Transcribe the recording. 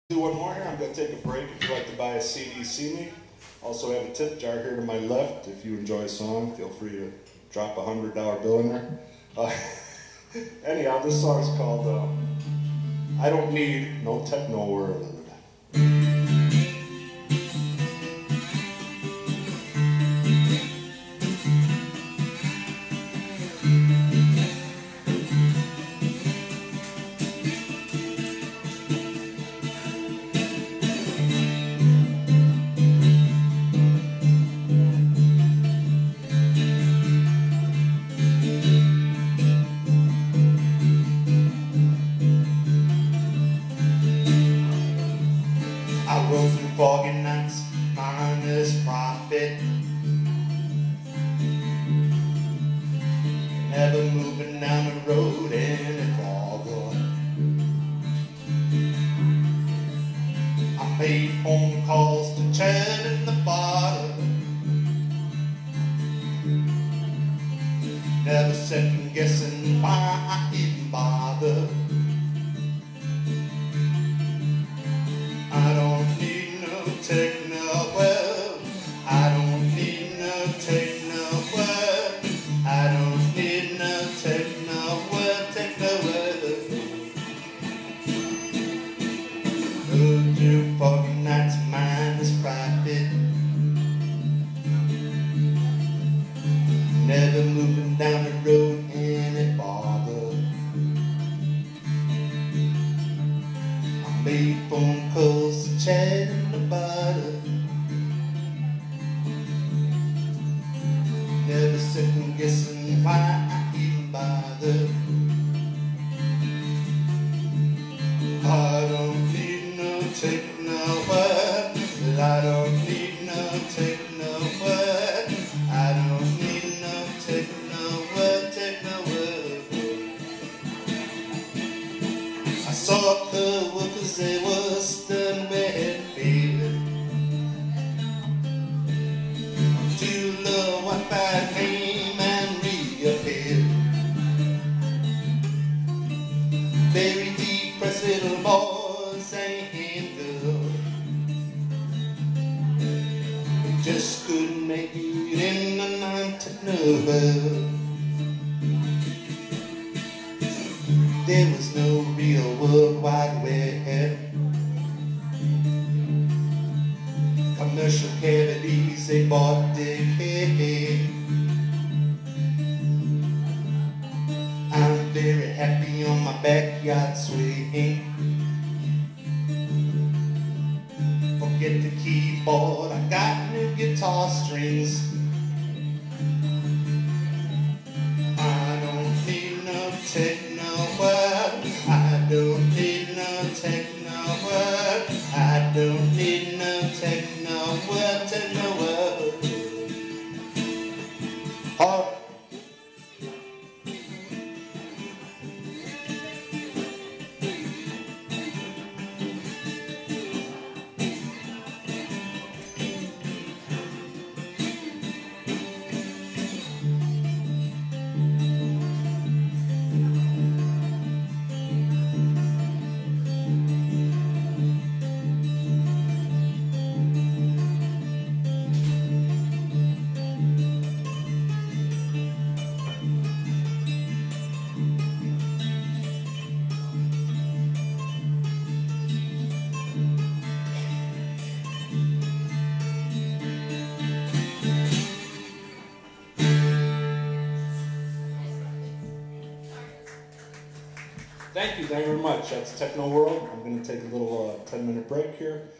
Do one more here. I'm going to take a break. If you'd like to buy a CD, see me. Also have a tip jar here to my left. If you enjoy a song, feel free to drop a $100 bill in there. Anyhow, this song is called I Don't Need No Techno World. I rode through foggy nights, minus profit, never moving down the road any farther. I made phone calls to Chad in the bar, never second guessing why I even bother. I don't need no techno web. I don't need no techno web. I don't need no techno web, techno web. Go through foggy nights, minus private, never moving down the road any farther. I made phone calls to Chad in the butter, never second guessing why I even bother. I don't need no techno word. I don't need no techno word. I don't need no techno word, techno word. I saw the workers, they were stunned with fear. Until the Wi-Fi came and reappeared. Very depressed little boys and girls, they just couldn't make it in the non-techno world. There was no real World Wide Web. Commercial cavities, they bought decay. I'm very happy on my backyard swing. Forget the keyboard, I got new guitar strings. I don't need no techno word. I don't need no techno word. I don't need no techno word, techno word. Oh. Thank you very much. That's Techno World. I'm going to take a little 10-minute break here.